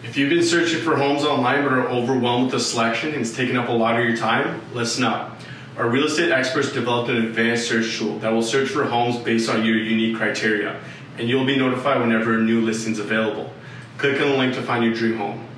If you've been searching for homes online but are overwhelmed with the selection and it's taking up a lot of your time, listen up. Our real estate experts developed an advanced search tool that will search for homes based on your unique criteria, and you'll be notified whenever a new listing is available. Click on the link to find your dream home.